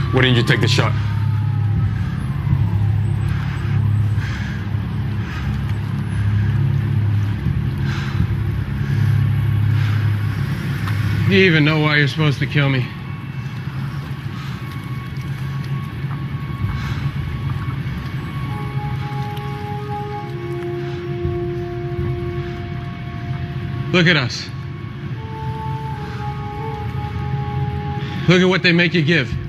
Why didn't you take the shot? Do you even know why you're supposed to kill me? Look at us. Look at what they make you give.